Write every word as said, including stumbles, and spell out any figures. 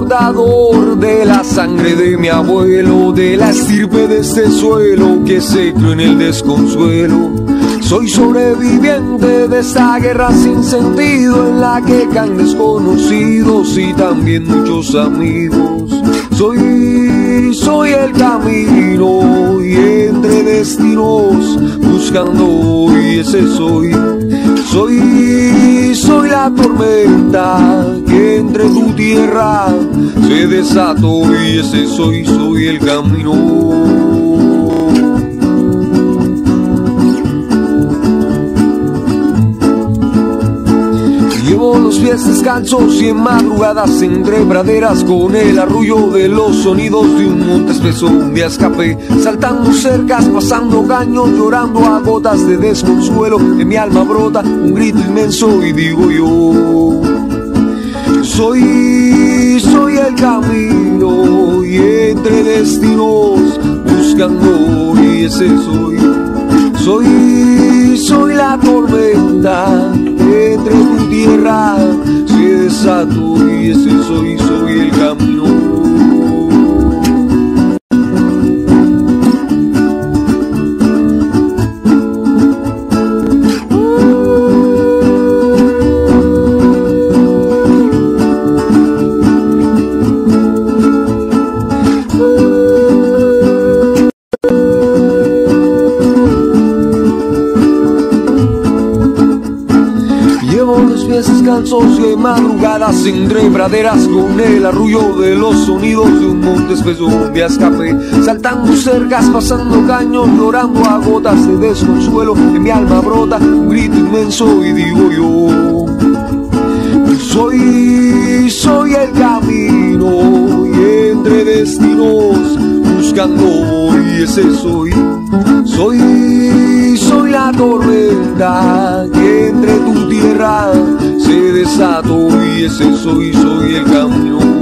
portador de la sangre de mi abuelo, de la estirpe de este suelo que se crió en el desconsuelo. Soy sobreviviente de esta guerra sin sentido en la que caen desconocidos y también muchos amigos. Soy, soy el camino y entre destinos buscando y ese soy. Soy, soy la tormenta que entre tu tierra se desató y ese soy, soy el camino. Llevo los pies descalzos y en madrugadas entre praderas con el arrullo de los sonidos de un monte espeso. Un día escapé, saltando cercas, pasando caños, llorando a gotas de desconsuelo. En mi alma brota un grito inmenso y digo yo: Soy, soy el camino y entre destinos buscando y ese soy. Soy, soy la tormenta entre tu tierra se desató y ese soy, soy el camino. Descalzos y madrugadas entre praderas con el arrullo de los sonidos de un monte espeso. Un día escapé, saltando cercas, pasando caños, llorando a gotas de desconsuelo. En mi alma brota un grito inmenso y digo yo: Soy, soy el camino y entre destinos buscando y ese soy. Soy, soy la tormenta que entre tu tierra se desató y ese soy, soy el camino.